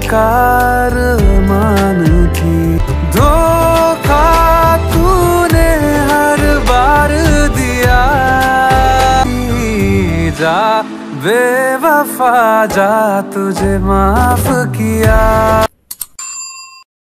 बेकार मान थी। धोखा तूने हर बार दिया, जा बेवफा जा तुझे माफ किया।